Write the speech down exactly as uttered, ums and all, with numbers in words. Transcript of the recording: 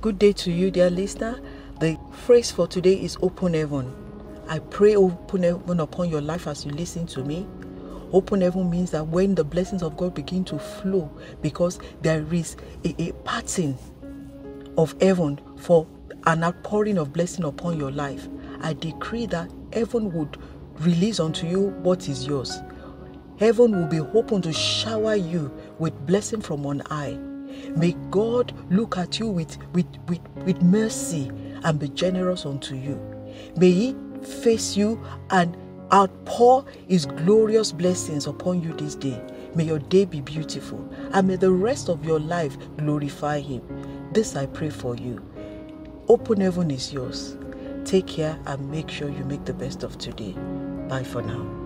Good day to you, dear listener. The phrase for today is open heaven. I pray open heaven upon your life as you listen to me. Open heaven means that when the blessings of God begin to flow, because there is a, a pattern of heaven for an outpouring of blessing upon your life. I decree that heaven would release unto you what is yours. Heaven will be open to shower you with blessing from on high. May God look at you with, with, with, with mercy and be generous unto you. May He face you and outpour His glorious blessings upon you this day. May your day be beautiful, and may the rest of your life glorify Him. This I pray for you. Open heaven is yours. Take care and make sure you make the best of today. Bye for now.